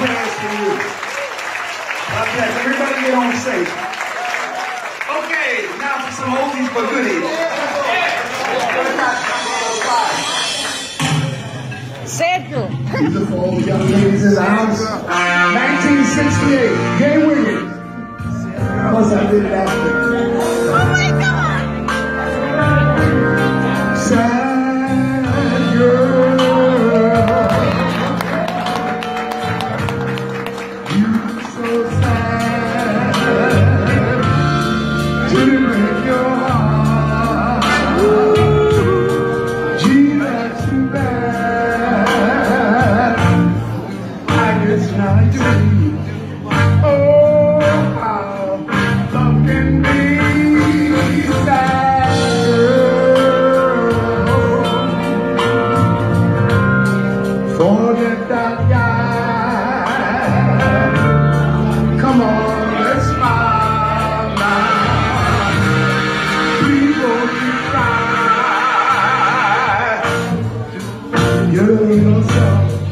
prayers for you. God bless. Everybody get home safe. Okay, now for some oldies but goodies. Sergio. These are for all the young ladies in the house. 1968, Gay Williams. Plus I did it after. Oh my God! Sad girl, you so sad to break your heart. Gee, that's too bad. I guess not to be. Oh, how love can be sad, girl. Forget that guy. Come on, let's smile now. Please don't you cry. You're yourself.